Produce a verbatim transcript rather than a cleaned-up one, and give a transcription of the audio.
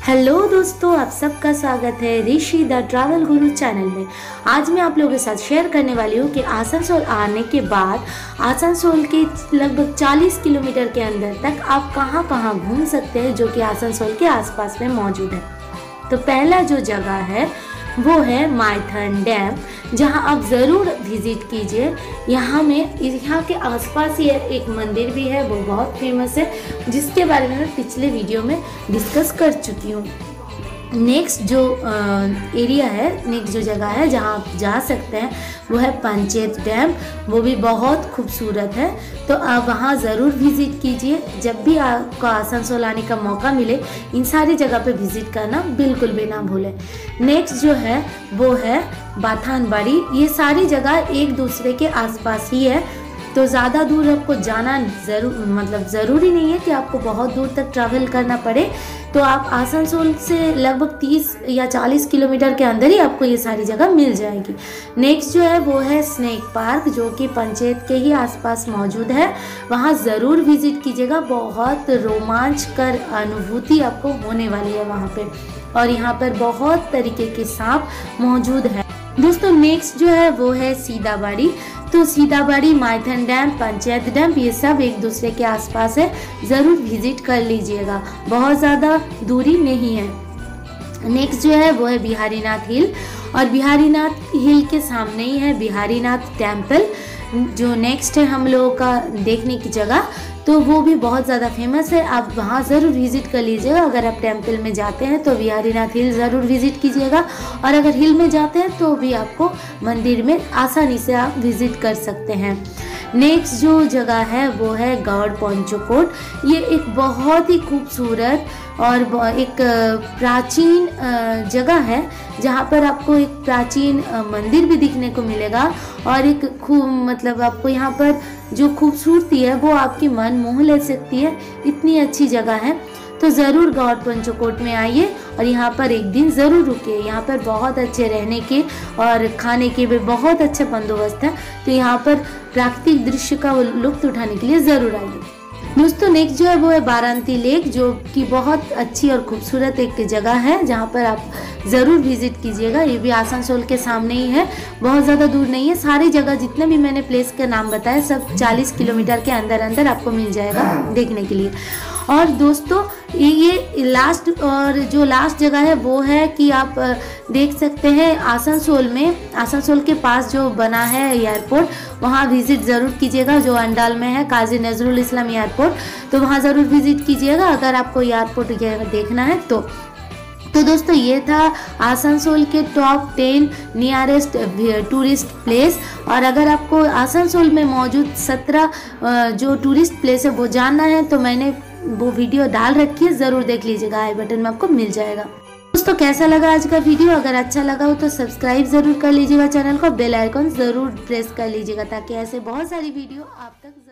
Hello दोस्तों, आप सबका स्वागत है Rishi the travel guru channel में। आज मैं आप लोगों के साथ शेयर करने वाली हूँ कि आसनसोल आने के बाद आसनसोल के लगभग चालीस किलोमीटर के अंदर तक आप कहाँ कहाँ घूम सकते हैं, जो कि आसनसोल के आसपास में मौजूद है। तो पहला जो जगह है वो है माइथन डैम, जहां आप ज़रूर विज़िट कीजिए। यहाँ में यहाँ के आसपास ही एक मंदिर भी है, वो बहुत फेमस है, जिसके बारे में मैं पिछले वीडियो में डिस्कस कर चुकी हूँ। नेक्स्ट जो एरिया है, नेक्स्ट जो जगह है जहाँ आप जा सकते हैं वो है पंचेत डैम। वो भी बहुत खूबसूरत है, तो आप वहाँ ज़रूर विज़िट कीजिए। जब भी आपको आसनसोल आने का मौका मिले, इन सारी जगह पे विज़िट करना बिल्कुल भी ना भूलें। नेक्स्ट जो है वो है बाथानबाड़ी। ये सारी जगह एक दूसरे के आसपास ही है, तो ज़्यादा दूर आपको जाना ज़रूर मतलब ज़रूरी नहीं है कि आपको बहुत दूर तक ट्रैवल करना पड़े। तो आप आसनसोल से लगभग तीस या चालीस किलोमीटर के अंदर ही आपको ये सारी जगह मिल जाएगी। नेक्स्ट जो है वो है स्नेक पार्क, जो कि पंचायत के ही आसपास मौजूद है। वहाँ ज़रूर विज़िट कीजिएगा, बहुत रोमांचकर अनुभूति आपको होने वाली है वहाँ पे। और यहाँ पर बहुत तरीके के सांप मौजूद है दोस्तों। नेक्स्ट जो है वो है सीताबाड़ी। तो सीताबाड़ी, माइथन डैम, पंचायत डैम, ये सब एक दूसरे के आसपास है, ज़रूर विजिट कर लीजिएगा, बहुत ज़्यादा दूरी नहीं है। नेक्स्ट जो है वो है बिहारीनाथ हिल, और बिहारीनाथ हिल के सामने ही है बिहारीनाथ टेम्पल, जो नेक्स्ट है हम लोगों का देखने की जगह। तो वो भी बहुत ज़्यादा फेमस है, आप वहाँ ज़रूर विज़िट कर लीजिएगा। अगर आप टेम्पल में जाते हैं तो बिहारीनाथ हिल ज़रूर विज़िट कीजिएगा, और अगर हिल में जाते हैं तो भी आपको मंदिर में आसानी से आप विज़िट कर सकते हैं। नेक्स्ट जो जगह है वो है गौड़ पंचकोट। ये एक बहुत ही खूबसूरत और एक प्राचीन जगह है, जहाँ पर आपको एक प्राचीन मंदिर भी दिखने को मिलेगा, और एक खूब मतलब आपको यहाँ पर जो खूबसूरती है वो आपकी मन मोह ले सकती है, इतनी अच्छी जगह है। तो ज़रूर गौड़ पंचकोट में आइए और यहाँ पर एक दिन ज़रूर रुकिए। यहाँ पर बहुत अच्छे रहने के और खाने के भी बहुत अच्छे बंदोबस्त है, तो यहाँ पर प्राकृतिक दृश्य का लुत्फ उठाने के लिए ज़रूर आइए दोस्तों। नेक्स्ट जो है वो है बारांती लेक, जो कि बहुत अच्छी और खूबसूरत एक जगह है, जहाँ पर आप ज़रूर विज़िट कीजिएगा। ये भी आसनसोल के सामने ही है, बहुत ज़्यादा दूर नहीं है। सारी जगह जितने भी मैंने प्लेस का नाम बताया, सब चालीस किलोमीटर के अंदर अंदर आपको मिल जाएगा देखने के लिए। और दोस्तों ये लास्ट और जो लास्ट जगह है वो है कि आप देख सकते हैं आसनसोल में, आसनसोल के पास जो बना है एयरपोर्ट, वहाँ विज़िट ज़रूर कीजिएगा, जो अंडाल में है काजी नजरुल इस्लाम एयरपोर्ट। तो वहाँ ज़रूर विज़िट कीजिएगा अगर आपको एयरपोर्ट देखना है तो। तो दोस्तों ये था आसनसोल के top ten nearest tourist place. और अगर आपको आसनसोल में मौजूद सत्रह जो टूरिस्ट प्लेस है वो जानना है, तो मैंने वो वीडियो डाल रखी है, ज़रूर देख लीजिएगा, आई बटन में आपको मिल जाएगा। दोस्तों कैसा लगा आज का वीडियो? अगर अच्छा लगा हो तो सब्सक्राइब ज़रूर कर लीजिएगा चैनल को, बेल आइकन ज़रूर प्रेस कर लीजिएगा, ताकि ऐसे बहुत सारी वीडियो आप तक